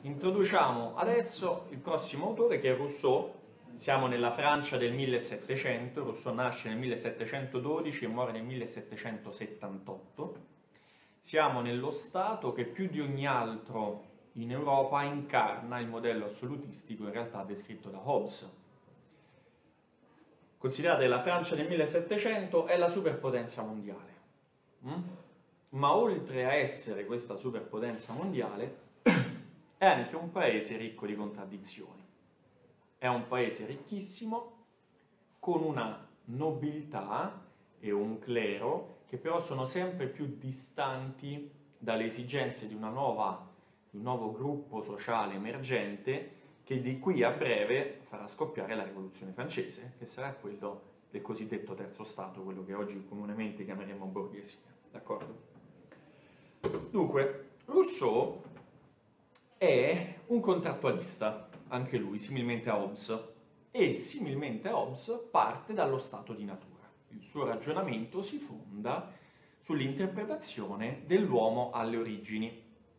Introduciamo adesso il prossimo autore che è Rousseau. Siamo nella Francia del 1700, Rousseau nasce nel 1712 e muore nel 1778. Siamo nello Stato che più di ogni altro in Europa incarna il modello assolutistico in realtà descritto da Hobbes. Considerate la Francia del 1700 è la superpotenza mondiale, ma oltre a essere questa superpotenza mondiale è anche un paese ricco di contraddizioni. È un paese ricchissimo, con una nobiltà e un clero che però sono sempre più distanti dalle esigenze di un nuovo gruppo sociale emergente che di qui a breve farà scoppiare la rivoluzione francese, che sarà quello del cosiddetto terzo stato, quello che oggi comunemente chiameremo borghesia. D'accordo? Dunque, Rousseau è un contrattualista, anche lui, similmente a Hobbes, e similmente a Hobbes parte dallo stato di natura. Il suo ragionamento si fonda sull'interpretazione dell'uomo alle origini.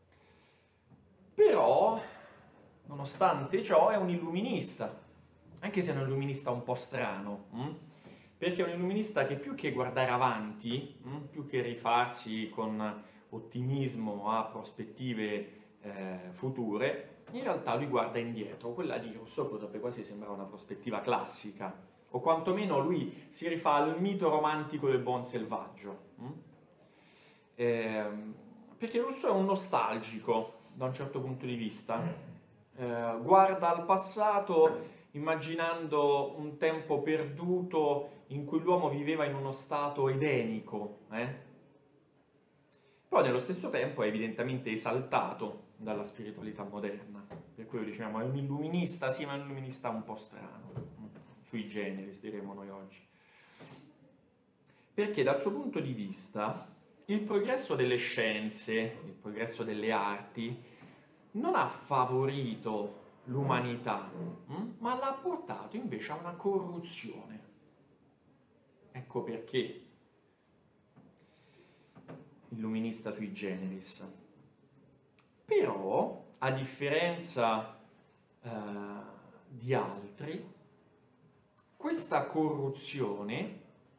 Però, nonostante ciò, è un illuminista, anche se è un illuminista un po' strano, perché è un illuminista che più che guardare avanti, più che rifarsi con ottimismo a prospettive future, in realtà lui guarda indietro. Quella di Rousseau potrebbe quasi sembrare una prospettiva classica, o quantomeno lui si rifà al mito romantico del buon selvaggio, perché Rousseau è un nostalgico da un certo punto di vista, guarda al passato immaginando un tempo perduto in cui l'uomo viveva in uno stato edenico, però nello stesso tempo è evidentemente esaltato dalla spiritualità moderna, per quello diciamo è un illuminista, sì, ma è un illuminista un po' strano, sui generis diremmo noi oggi, perché dal suo punto di vista il progresso delle scienze, il progresso delle arti non ha favorito l'umanità, ma l'ha portato invece a una corruzione. Ecco perché illuminista sui generis. Però, a differenza di altri, questa corruzione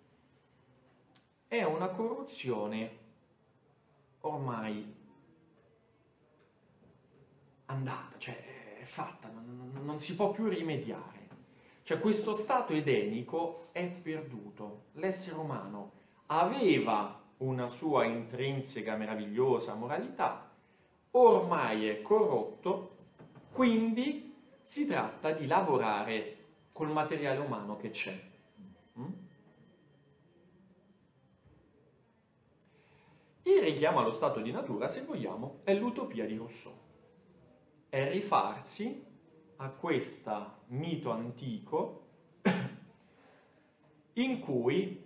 è una corruzione ormai andata, cioè è fatta, non si può più rimediare. Cioè questo stato edenico è perduto. L'essere umano aveva una sua intrinseca meravigliosa moralità, ormai è corrotto, quindi si tratta di lavorare col materiale umano che c'è. Il richiamo allo stato di natura, se vogliamo, è l'utopia di Rousseau. È rifarsi a questo mito antico in cui,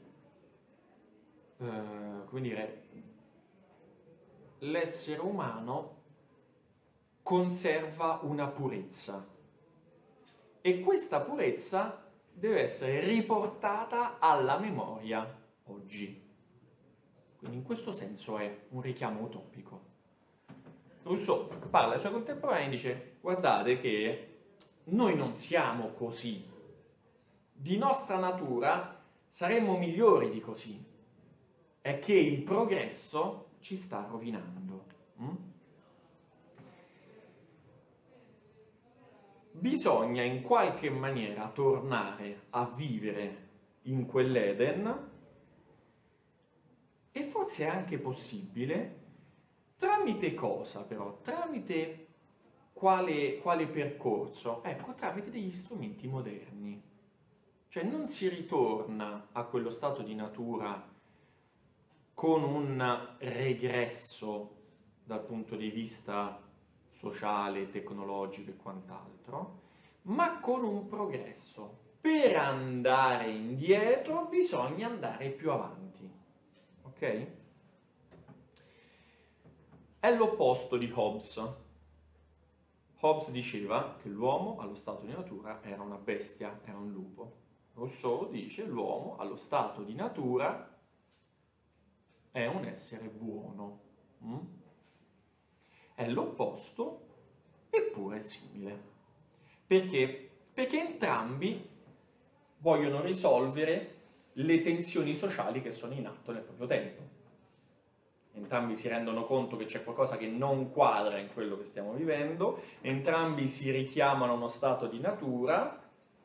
come dire, l'essere umano conserva una purezza e questa purezza deve essere riportata alla memoria oggi. Quindi in questo senso è un richiamo utopico. Rousseau parla ai suoi contemporanei e dice: guardate che noi non siamo così, di nostra natura saremmo migliori di così, è che il progresso ci sta rovinando. Bisogna in qualche maniera tornare a vivere in quell'Eden, e forse è anche possibile, tramite cosa però? Tramite quale percorso? Ecco, tramite degli strumenti moderni. Cioè non si ritorna a quello stato di natura con un regresso dal punto di vista sociale, tecnologico e quant'altro, ma con un progresso. Per andare indietro bisogna andare più avanti. Ok? È l'opposto di Hobbes. Hobbes diceva che l'uomo allo stato di natura era una bestia, era un lupo. Rousseau dice che l'uomo allo stato di natura è un essere buono. È l'opposto eppure è simile. Perché? Perché entrambi vogliono risolvere le tensioni sociali che sono in atto nel proprio tempo. Entrambi si rendono conto che c'è qualcosa che non quadra in quello che stiamo vivendo, entrambi si richiamano a uno stato di natura,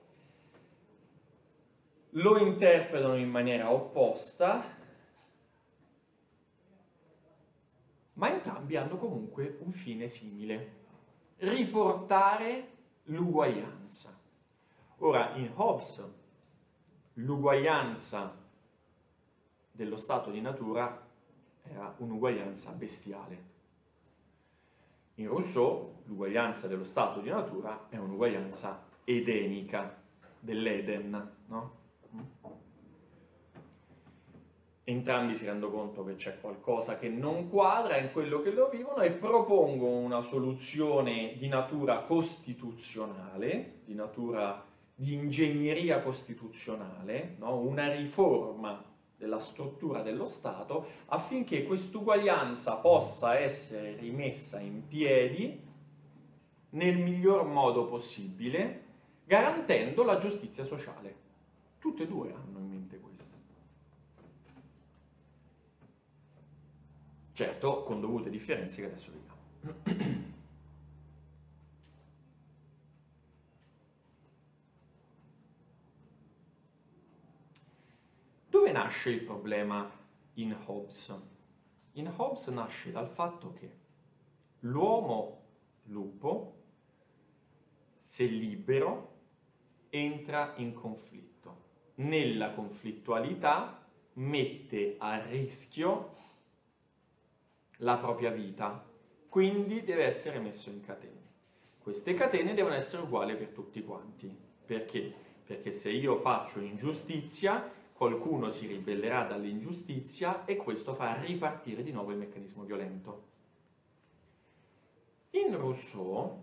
lo interpretano in maniera opposta, ma entrambi hanno comunque un fine simile: riportare l'uguaglianza. Ora, in Hobbes, l'uguaglianza dello stato di natura era un'uguaglianza bestiale. In Rousseau, l'uguaglianza dello stato di natura è un'uguaglianza edenica, dell'Eden, no? Entrambi si rendono conto che c'è qualcosa che non quadra in quello che lo vivono e propongono una soluzione di natura costituzionale, di natura di ingegneria costituzionale, no? Una riforma della struttura dello Stato affinché quest'uguaglianza possa essere rimessa in piedi nel miglior modo possibile, garantendo la giustizia sociale. Tutte e due hanno in mente questo. Certo, con dovute differenze che adesso vediamo. Dove nasce il problema in Hobbes? In Hobbes nasce dal fatto che l'uomo lupo, se libero, entra in conflitto. Nella conflittualità mette a rischio la propria vita, quindi deve essere messo in catene. Queste catene devono essere uguali per tutti quanti. Perché? Perché se io faccio ingiustizia, qualcuno si ribellerà dall'ingiustizia e questo fa ripartire di nuovo il meccanismo violento. In Rousseau,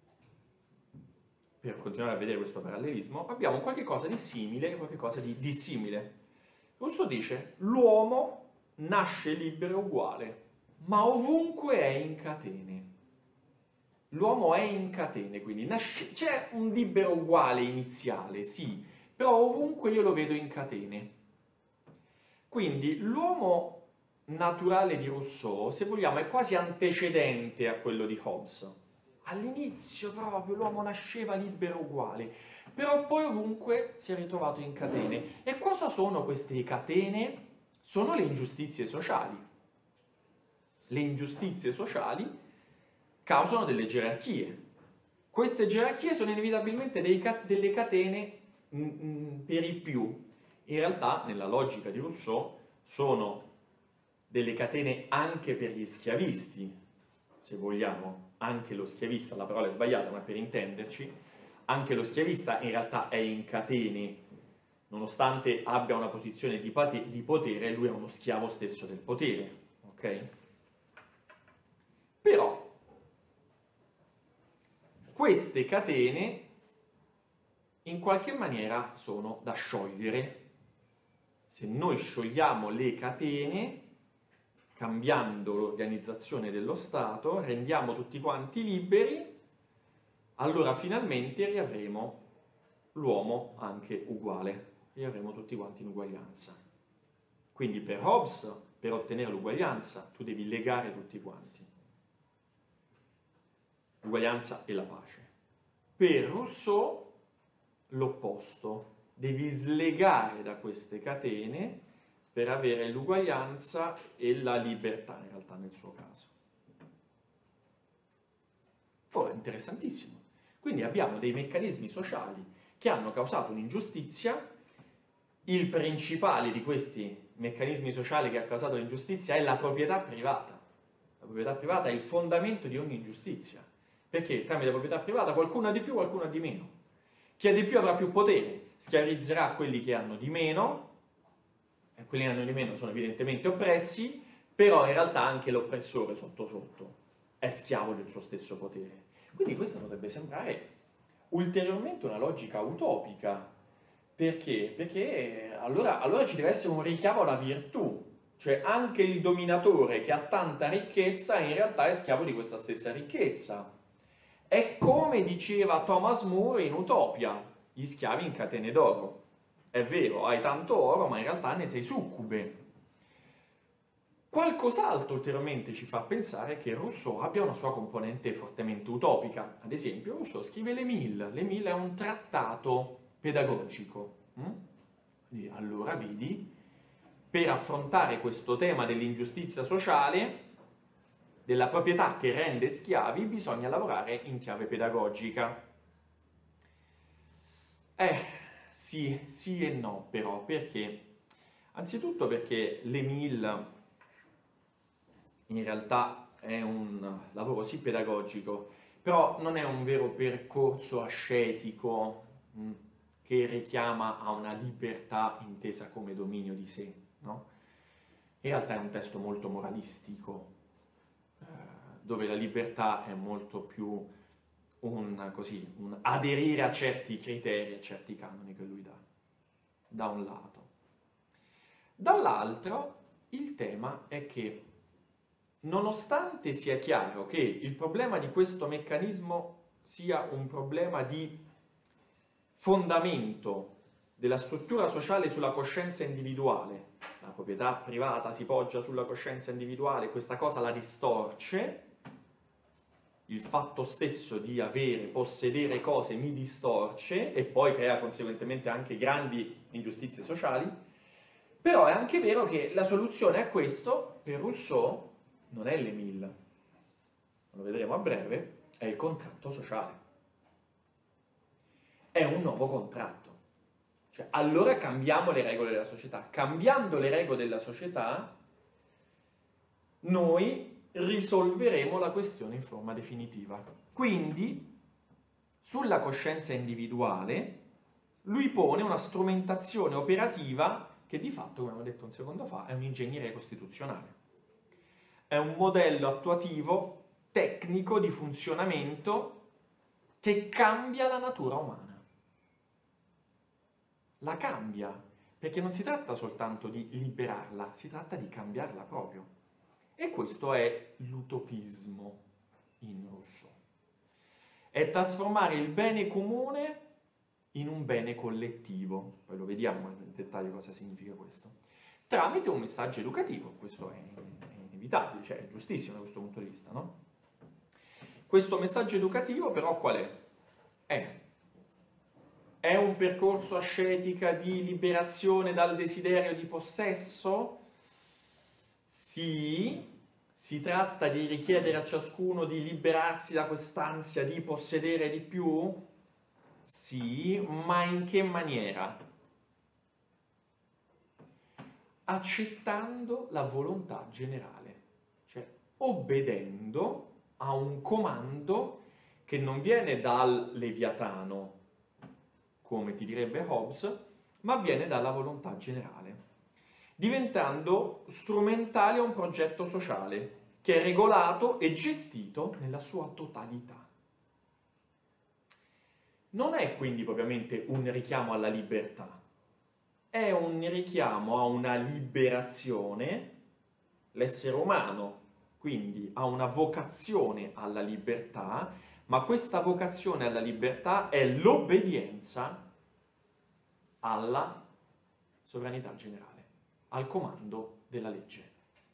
per continuare a vedere questo parallelismo, abbiamo qualche cosa di simile e qualche cosa di dissimile. Rousseau dice: l'uomo nasce libero e uguale, ma ovunque è in catene. L'uomo è in catene, quindi c'è un libero uguale iniziale, sì, però ovunque io lo vedo in catene. Quindi l'uomo naturale di Rousseau, se vogliamo, è quasi antecedente a quello di Hobbes. All'inizio proprio l'uomo nasceva libero uguale, però poi ovunque si è ritrovato in catene. E cosa sono queste catene? Sono le ingiustizie sociali. Le ingiustizie sociali causano delle gerarchie. Queste gerarchie sono inevitabilmente delle catene per i più. In realtà, nella logica di Rousseau, sono delle catene anche per gli schiavisti, se vogliamo. Anche lo schiavista, la parola è sbagliata, ma per intenderci, anche lo schiavista in realtà è in catene, nonostante abbia una posizione di potere, lui è uno schiavo stesso del potere, ok? Però queste catene in qualche maniera sono da sciogliere. Se noi sciogliamo le catene, cambiando l'organizzazione dello Stato, rendiamo tutti quanti liberi, allora finalmente riavremo l'uomo anche uguale, riavremo tutti quanti in uguaglianza. Quindi per Hobbes, per ottenere l'uguaglianza, tu devi legare tutti quanti. L'uguaglianza e la pace. Per Rousseau, l'opposto. Devi slegare da queste catene per avere l'uguaglianza e la libertà, in realtà, nel suo caso. Ora, interessantissimo. Quindi abbiamo dei meccanismi sociali che hanno causato un'ingiustizia. Il principale di questi meccanismi sociali che ha causato l'ingiustizia è la proprietà privata. La proprietà privata è il fondamento di ogni ingiustizia. Perché tramite la proprietà privata qualcuno ha di più, qualcuno ha di meno. Chi ha di più avrà più potere, schiavizzerà quelli che hanno di meno, e quelli che hanno di meno sono evidentemente oppressi, però in realtà anche l'oppressore sotto sotto è schiavo del suo stesso potere. Quindi questa potrebbe sembrare ulteriormente una logica utopica. Perché? Perché allora ci deve essere un richiamo alla virtù, cioè anche il dominatore che ha tanta ricchezza in realtà è schiavo di questa stessa ricchezza. È come diceva Thomas More in Utopia, gli schiavi in catene d'oro. È vero, hai tanto oro, ma in realtà ne sei succube. Qualcos'altro ulteriormente ci fa pensare che Rousseau abbia una sua componente fortemente utopica. Ad esempio, Rousseau scrive l'Émile. L'Émile è un trattato pedagogico. Allora, vedi, per affrontare questo tema dell'ingiustizia sociale, della proprietà che rende schiavi, bisogna lavorare in chiave pedagogica. Sì e no, però, perché? Anzitutto perché l'Émile in realtà è un lavoro sì pedagogico, però non è un vero percorso ascetico che richiama a una libertà intesa come dominio di sé, no? In realtà è un testo molto moralistico, dove la libertà è molto più un aderire a certi criteri, a certi canoni che lui dà, da un lato. Dall'altro, il tema è che, nonostante sia chiaro che il problema di questo meccanismo sia un problema di fondamento della struttura sociale sulla coscienza individuale, la proprietà privata si poggia sulla coscienza individuale, questa cosa la distorce, il fatto stesso di possedere cose mi distorce e poi crea conseguentemente anche grandi ingiustizie sociali, però è anche vero che la soluzione a questo, per Rousseau, non è l'Émile, lo vedremo a breve, è il contratto sociale. È un nuovo contratto. Cioè, allora cambiamo le regole della società. Cambiando le regole della società, noi risolveremo la questione in forma definitiva. Quindi, sulla coscienza individuale, lui pone una strumentazione operativa che di fatto, come abbiamo detto un secondo fa, è un'ingegneria costituzionale. È un modello attuativo, tecnico, di funzionamento che cambia la natura umana. La cambia, perché non si tratta soltanto di liberarla, si tratta di cambiarla proprio. E questo è l'utopismo in Rousseau. È trasformare il bene comune in un bene collettivo. Poi lo vediamo nel dettaglio cosa significa questo. Tramite un messaggio educativo, questo è inevitabile, cioè è giustissimo da questo punto di vista, no? Questo messaggio educativo però qual è? È un percorso ascetica di liberazione dal desiderio di possesso? Sì, si tratta di richiedere a ciascuno di liberarsi da quest'ansia di possedere di più? Sì, ma in che maniera? Accettando la volontà generale, cioè obbedendo a un comando che non viene dal Leviatano, come ti direbbe Hobbes, ma viene dalla volontà generale, diventando strumentale a un progetto sociale che è regolato e gestito nella sua totalità. Non è quindi propriamente un richiamo alla libertà, è un richiamo a una liberazione. L'essere umano quindi ha una vocazione alla libertà, ma questa vocazione alla libertà è l'obbedienza alla sovranità generale, al comando della legge.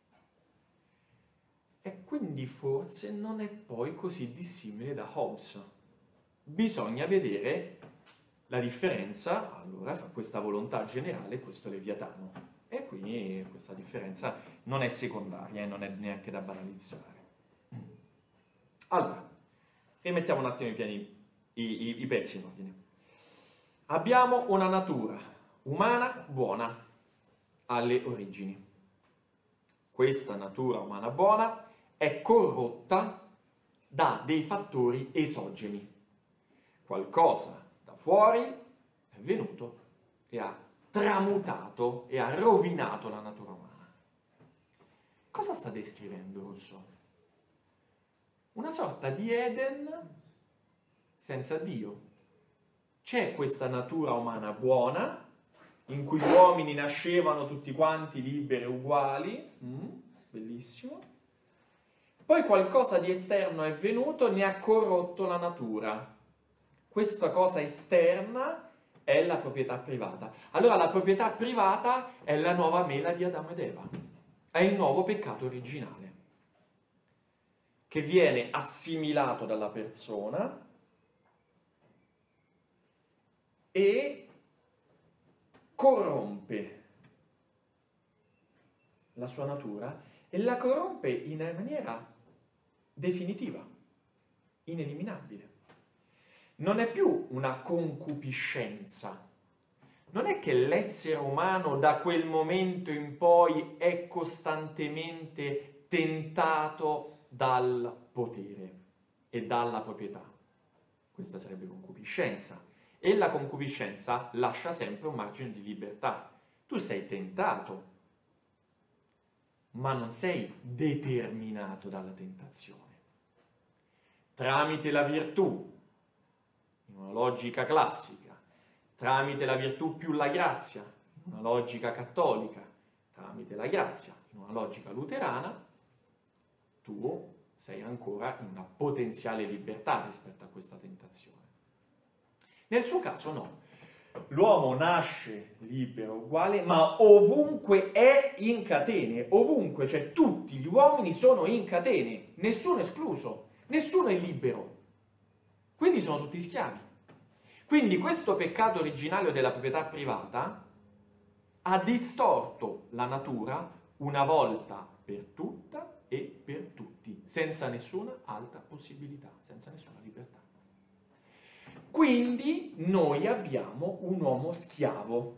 E quindi forse non è poi così dissimile da Hobbes. Bisogna vedere la differenza allora fra questa volontà generale e questo Leviatano. E quindi questa differenza non è secondaria e non è neanche da banalizzare. Allora, rimettiamo un attimo i pezzi in ordine. Abbiamo una natura umana buona alle origini. Questa natura umana buona è corrotta da dei fattori esogeni. Qualcosa da fuori è venuto e ha tramutato e ha rovinato la natura umana. Cosa sta descrivendo Rousseau? Una sorta di Eden senza Dio. C'è questa natura umana buona, in cui gli uomini nascevano tutti quanti liberi e uguali, bellissimo, Poi qualcosa di esterno è venuto, ne ha corrotto la natura. Questa cosa esterna è la proprietà privata. Allora la proprietà privata è la nuova mela di Adamo ed Eva, è il nuovo peccato originale, che viene assimilato dalla persona e corrompe la sua natura e la corrompe in maniera definitiva, ineliminabile. Non è più una concupiscenza. Non è che l'essere umano da quel momento in poi è costantemente tentato dal potere e dalla proprietà. Questa sarebbe concupiscenza. E la concupiscenza lascia sempre un margine di libertà. Tu sei tentato, ma non sei determinato dalla tentazione. Tramite la virtù, in una logica classica, tramite la virtù più la grazia, in una logica cattolica, tramite la grazia, in una logica luterana, tu sei ancora in una potenziale libertà rispetto a questa tentazione. Nel suo caso no. L'uomo nasce libero, uguale, ma ovunque è in catene, ovunque, cioè tutti gli uomini sono in catene, nessuno escluso, nessuno è libero. Quindi sono tutti schiavi. Quindi questo peccato originario della proprietà privata ha distorto la natura una volta per tutta e per tutti, senza nessuna altra possibilità, senza nessuna libertà. Quindi noi abbiamo un uomo schiavo.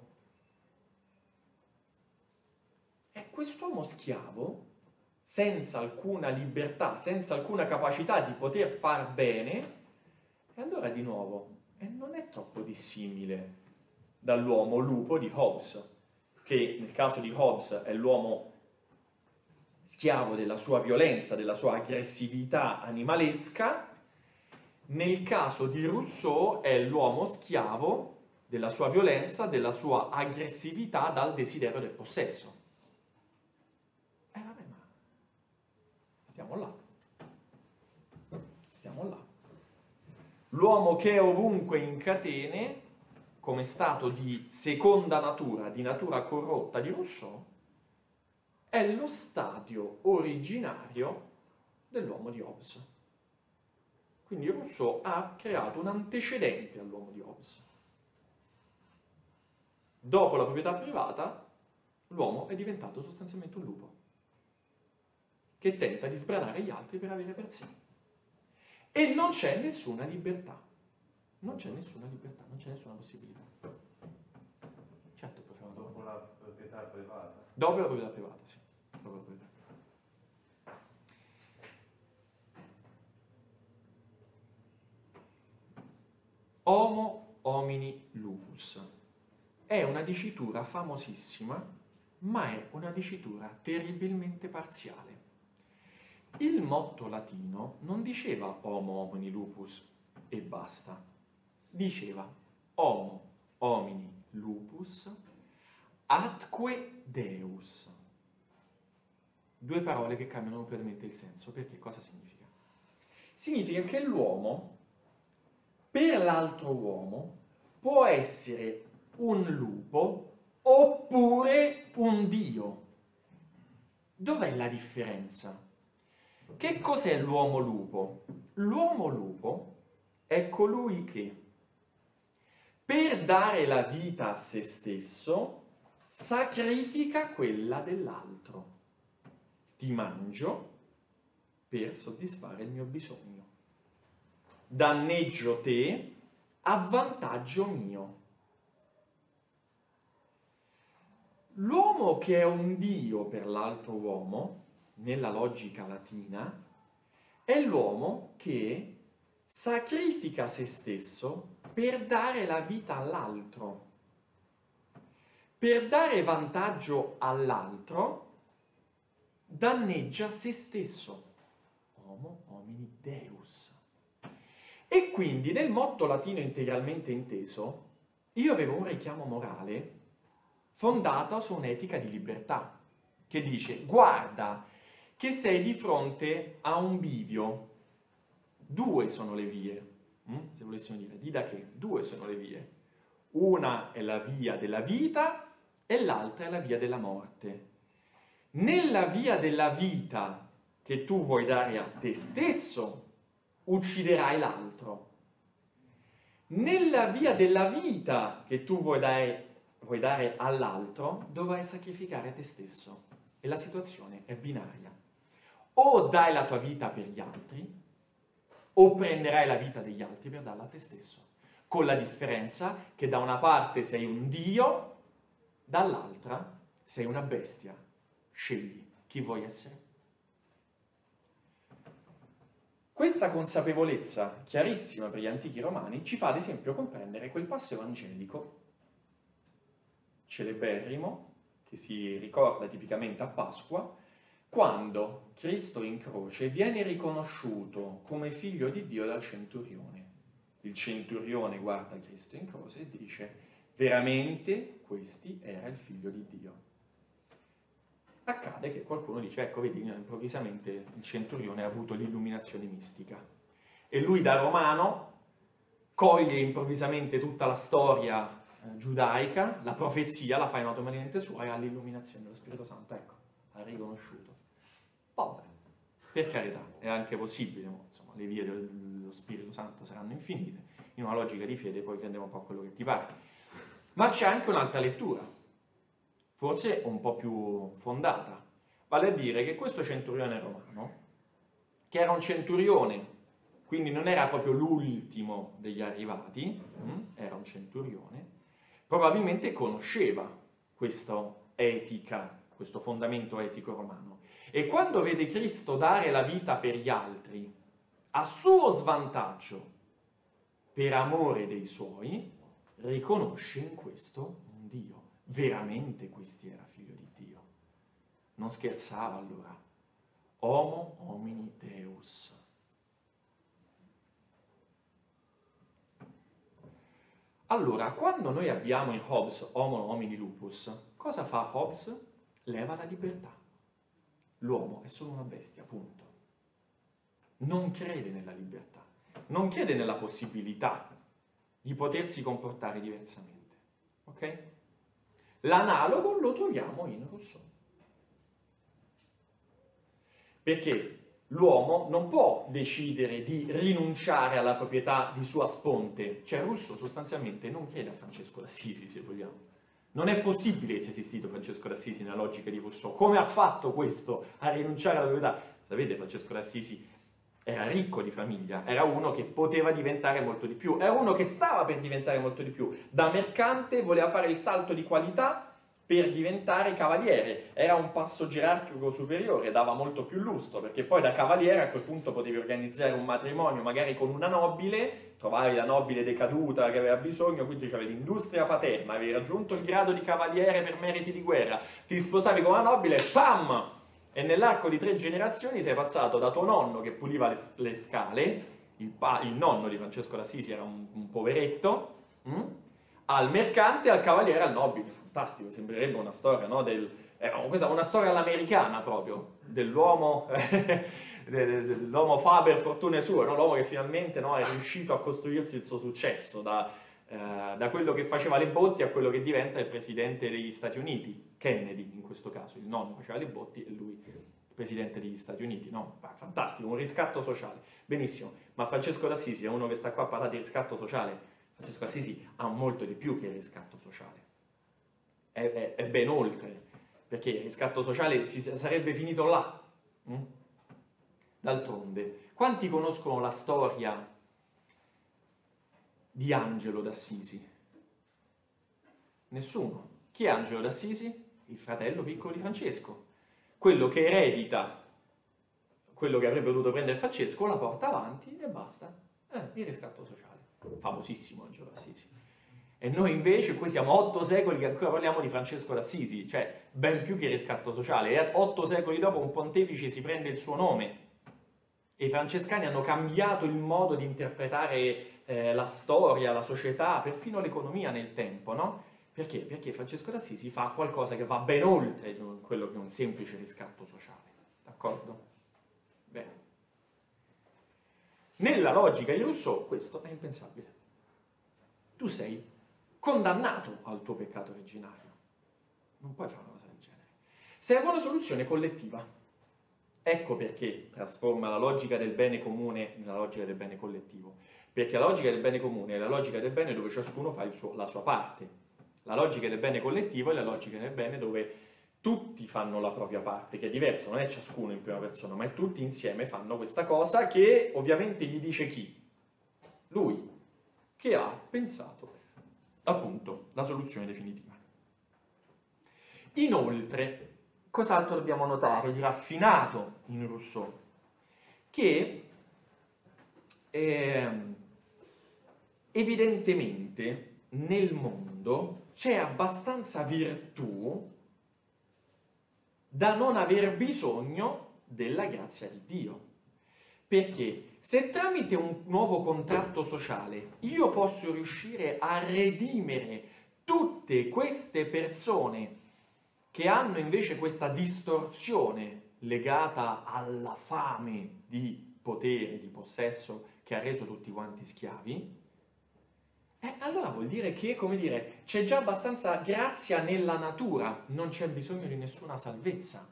E quest'uomo schiavo, senza alcuna libertà, senza alcuna capacità di poter far bene, e allora di nuovo, non è troppo dissimile dall'uomo lupo di Hobbes, che nel caso di Hobbes è l'uomo schiavo della sua violenza, della sua aggressività animalesca. Nel caso di Rousseau è l'uomo schiavo della sua violenza, della sua aggressività dal desiderio del possesso. Vabbè, ma stiamo là. Stiamo là. L'uomo che è ovunque in catene, come stato di seconda natura, di natura corrotta di Rousseau, è lo stadio originario dell'uomo di Hobbes. Quindi Rousseau ha creato un antecedente all'uomo di Hobbes. Dopo la proprietà privata, l'uomo è diventato sostanzialmente un lupo, che tenta di sbranare gli altri per avere per sé. E non c'è nessuna libertà. Non c'è nessuna libertà, non c'è nessuna possibilità. Certo, professore. Dopo la proprietà privata? Dopo la proprietà privata, sì. Dopo la proprietà privata. Homo homini lupus è una dicitura famosissima, ma è una dicitura terribilmente parziale. Il motto latino non diceva Homo homini lupus e basta, diceva Homo homini lupus atque Deus. Due parole che cambiano completamente il senso. Perché cosa significa? Significa che l'uomo, per l'altro uomo, può essere un lupo oppure un dio. Dov'è la differenza? Che cos'è l'uomo lupo? L'uomo lupo è colui che, per dare la vita a se stesso, sacrifica quella dell'altro. Ti mangio per soddisfare il mio bisogno. Danneggio te a vantaggio mio. L'uomo che è un dio per l'altro uomo, nella logica latina, è l'uomo che sacrifica se stesso per dare la vita all'altro. Per dare vantaggio all'altro, danneggia se stesso. Homo homini Deus. E quindi nel motto latino integralmente inteso, io avevo un richiamo morale fondato su un'etica di libertà, che dice, guarda, che sei di fronte a un bivio. Due sono le vie, se volessimo dire, di da che? Due sono le vie. Una è la via della vita e l'altra è la via della morte. Nella via della vita che tu vuoi dare a te stesso, ucciderai l'altro. Nella via della vita che tu vuoi dare all'altro, dovrai sacrificare te stesso. E la situazione è binaria. O dai la tua vita per gli altri, o prenderai la vita degli altri per darla a te stesso. Con la differenza che da una parte sei un dio, dall'altra sei una bestia. Scegli chi vuoi essere. Questa consapevolezza, chiarissima per gli antichi romani, ci fa ad esempio comprendere quel passo evangelico celeberrimo, che si ricorda tipicamente a Pasqua, quando Cristo in croce viene riconosciuto come figlio di Dio dal centurione. Il centurione guarda Cristo in croce e dice: veramente questi era il figlio di Dio. Accade che qualcuno dice: ecco, vedi, improvvisamente il centurione ha avuto l'illuminazione mistica. E lui da romano coglie improvvisamente tutta la storia giudaica, la profezia, la fa in automaticamente sua e ha l'illuminazione dello Spirito Santo. Ecco, ha riconosciuto. Vabbè, per carità, è anche possibile, insomma, le vie dello Spirito Santo saranno infinite, in una logica di fede poi prendiamo un po' quello che ti pare. Ma c'è anche un'altra lettura, forse un po' più fondata, vale a dire che questo centurione romano, che era un centurione, quindi non era proprio l'ultimo degli arrivati, era un centurione, probabilmente conosceva questa etica, questo fondamento etico romano. E quando vede Cristo dare la vita per gli altri, a suo svantaggio, per amore dei suoi, riconosce in questo un Dio. Veramente questi era figlio di Dio. Non scherzava allora. Homo homini Deus. Allora, quando noi abbiamo in Hobbes Homo homini lupus, cosa fa Hobbes? Leva la libertà. L'uomo è solo una bestia, punto. Non crede nella libertà, non crede nella possibilità di potersi comportare diversamente. Ok? L'analogo lo troviamo in Rousseau. Perché l'uomo non può decidere di rinunciare alla proprietà di sua sponte. Cioè Rousseau sostanzialmente non chiede a Francesco d'Assisi, se vogliamo. Non è possibile che sia esistito Francesco d'Assisi nella logica di Rousseau. Come ha fatto questo a rinunciare alla proprietà? Sapete, Francesco d'Assisi era ricco di famiglia, era uno che poteva diventare molto di più, era uno che stava per diventare molto di più. Da mercante voleva fare il salto di qualità per diventare cavaliere, era un passo gerarchico superiore, dava molto più lustro, perché poi da cavaliere a quel punto potevi organizzare un matrimonio magari con una nobile, trovavi la nobile decaduta che aveva bisogno, quindi c'avevi l'industria paterna, avevi raggiunto il grado di cavaliere per meriti di guerra, ti sposavi con una nobile, pam! E nell'arco di 3 generazioni sei passato da tuo nonno che puliva le scale, il nonno di Francesco d'Assisi era un poveretto, al mercante, al cavaliere, al nobile. Fantastico, sembrerebbe una storia, no? Questa è una storia all'americana proprio, dell'uomo dell'uomo faber fortune sue, no? L'uomo che finalmente, no, è riuscito a costruirsi il suo successo, da quello che faceva le botti a quello che diventa il presidente degli Stati Uniti, Kennedy in questo caso, il nonno faceva le botti e lui il presidente degli Stati Uniti, no? Fantastico, un riscatto sociale, benissimo, ma Francesco d'Assisi è uno che sta qua a parlare di riscatto sociale. Francesco d'Assisi ha molto di più che il riscatto sociale, è ben oltre, perché il riscatto sociale sarebbe finito là. D'altronde, quanti conoscono la storia di Angelo d'Assisi? Nessuno. Chi è Angelo d'Assisi? Il fratello piccolo di Francesco, quello che eredita quello che avrebbe dovuto prendere Francesco, la porta avanti e basta. Il riscatto sociale. Famosissimo Angelo d'Assisi. E noi invece qui siamo 8 secoli che ancora parliamo di Francesco d'Assisi, cioè ben più che riscatto sociale. E 8 secoli dopo un pontefice si prende il suo nome. E i francescani hanno cambiato il modo di interpretare la storia, la società, perfino l'economia nel tempo, no? Perché? Perché Francesco d'Assisi fa qualcosa che va ben oltre quello che è un semplice riscatto sociale. D'accordo? Bene. Nella logica di Rousseau questo è impensabile. Tu sei condannato al tuo peccato originario. Non puoi fare una cosa del genere. Serve una soluzione collettiva. Ecco perché trasforma la logica del bene comune nella logica del bene collettivo. Perché la logica del bene comune è la logica del bene dove ciascuno fa la sua parte. La logica del bene collettivo è la logica del bene dove tutti fanno la propria parte, che è diverso, non è ciascuno in prima persona, ma è tutti insieme fanno questa cosa che ovviamente gli dice chi? Lui, che ha pensato appunto la soluzione definitiva. Inoltre, cos'altro dobbiamo notare di raffinato in Rousseau? Che evidentemente nel mondo c'è abbastanza virtù da non aver bisogno della grazia di Dio. Perché se tramite un nuovo contratto sociale io posso riuscire a redimere tutte queste persone che hanno invece questa distorsione legata alla fame di potere, di possesso che ha reso tutti quanti schiavi, allora vuol dire che, come dire, c'è già abbastanza grazia nella natura, non c'è bisogno di nessuna salvezza.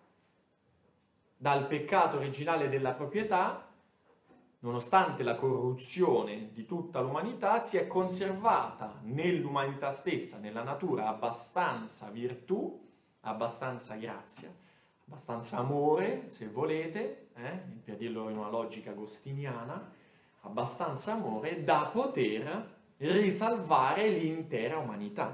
Dal peccato originale della proprietà, nonostante la corruzione di tutta l'umanità, si è conservata nell'umanità stessa, nella natura, abbastanza virtù, abbastanza grazia, abbastanza amore, se volete, per dirlo in una logica agostiniana, abbastanza amore da poter risalvare l'intera umanità.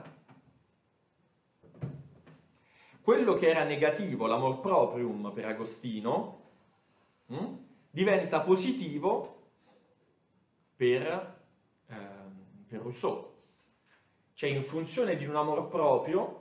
Quello che era negativo, l'amor proprium per Agostino, diventa positivo per Rousseau. Cioè in funzione di un amor proprio,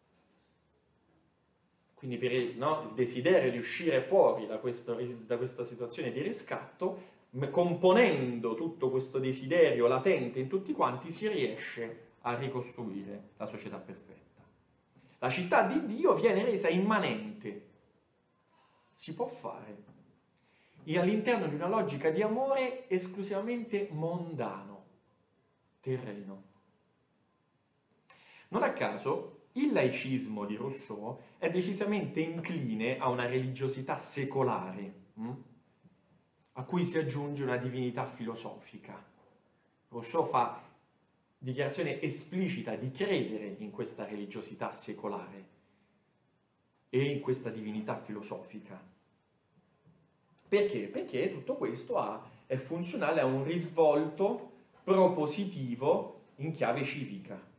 quindi per il desiderio di uscire fuori da questa situazione di riscatto, componendo tutto questo desiderio latente in tutti quanti, si riesce a ricostruire la società perfetta. La città di Dio viene resa immanente. Si può fare all'interno di una logica di amore esclusivamente mondano, terreno. Non a caso il laicismo di Rousseau è decisamente incline a una religiosità secolare, a cui si aggiunge una divinità filosofica. Rousseau fa dichiarazione esplicita di credere in questa religiosità secolare e in questa divinità filosofica. Perché? Perché tutto questo è funzionale a un risvolto propositivo in chiave civica.